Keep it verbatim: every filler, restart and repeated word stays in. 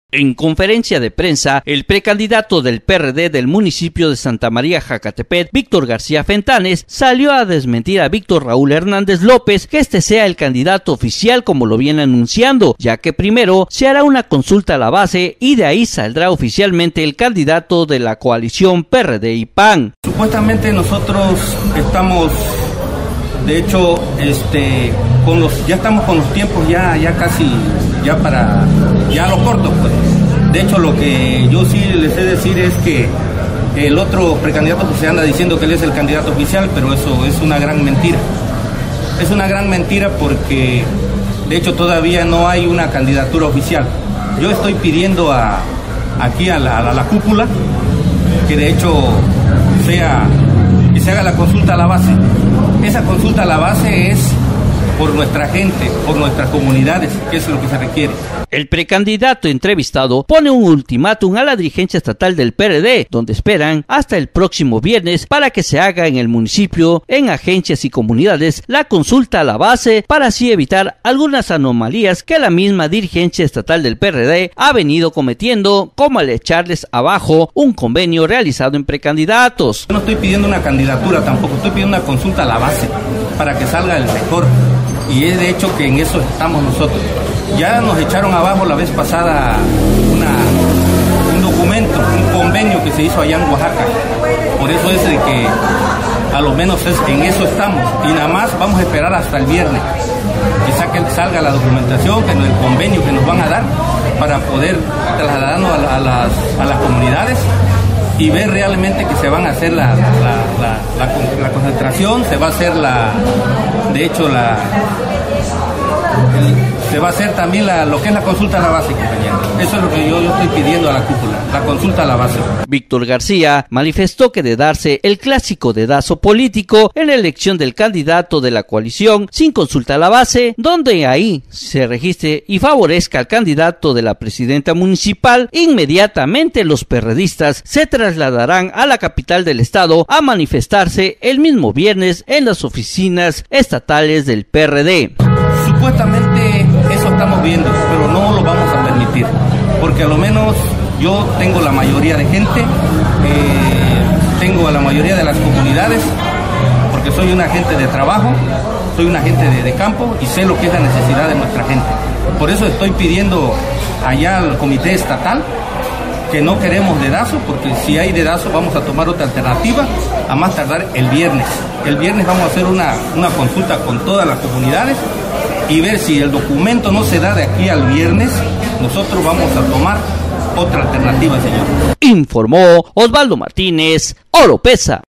En conferencia de prensa, el precandidato del P R D del municipio de Santa María Jacatepec, Víctor García Fentanes, salió a desmentir a Víctor Raúl Hernández López que este sea el candidato oficial como lo viene anunciando, ya que primero se hará una consulta a la base y de ahí saldrá oficialmente el candidato de la coalición P R D y P A N. Supuestamente nosotros estamos, de hecho, este, con los, ya estamos con los tiempos ya, ya casi, ya para, ya lo corto, pues. De hecho, lo que yo sí les sé decir es que el otro precandidato que se anda diciendo que él es el candidato oficial, pero eso es una gran mentira. Es una gran mentira porque, de hecho, todavía no hay una candidatura oficial. Yo estoy pidiendo a, aquí a la, a la cúpula que de hecho sea, que se haga la consulta a la base. Esa consulta a la base es por nuestra gente, por nuestras comunidades, que es lo que se requiere. El precandidato entrevistado pone un ultimátum a la dirigencia estatal del P R D, donde esperan hasta el próximo viernes para que se haga en el municipio, en agencias y comunidades, la consulta a la base para así evitar algunas anomalías que la misma dirigencia estatal del P R D ha venido cometiendo, como al echarles abajo un convenio realizado en precandidatos. Yo no estoy pidiendo una candidatura tampoco, estoy pidiendo una consulta a la base para que salga el mejor. Y es de hecho que en eso estamos nosotros. Ya nos echaron abajo la vez pasada una, un documento, un convenio que se hizo allá en Oaxaca. Por eso es de que a lo menos es que en eso estamos. Y nada más vamos a esperar hasta el viernes que saquen, salga la documentación, que el convenio que nos van a dar para poder trasladarnos a, a, las, a las comunidades y ver realmente que se van a hacer la, la, la, la, la concentración, se va a hacer la, de hecho la, el, se va a hacer también la, lo que es la consulta a la base, compañero. Eso es lo que yo, yo estoy pidiendo a la cúpula, la consulta a la base. Víctor García manifestó que de darse el clásico dedazo político en la elección del candidato de la coalición sin consulta a la base, donde ahí se registre y favorezca al candidato de la presidenta municipal, inmediatamente los perredistas se trasladarán a la capital del estado a manifestarse el mismo viernes en las oficinas estatales del P R D. Supuestamente eso estamos viendo, pero no lo vamos a permitir, porque a lo menos yo tengo la mayoría de gente, eh, tengo a la mayoría de las comunidades, porque soy un agente de trabajo, soy un agente de, de campo y sé lo que es la necesidad de nuestra gente. Por eso estoy pidiendo allá al comité estatal que no queremos dedazo, porque si hay dedazo vamos a tomar otra alternativa, a más tardar el viernes. El viernes vamos a hacer una, una consulta con todas las comunidades y ver si el documento no se da de aquí al viernes, nosotros vamos a tomar otra alternativa, señor. Informó Osvaldo Martínez, Oropesa.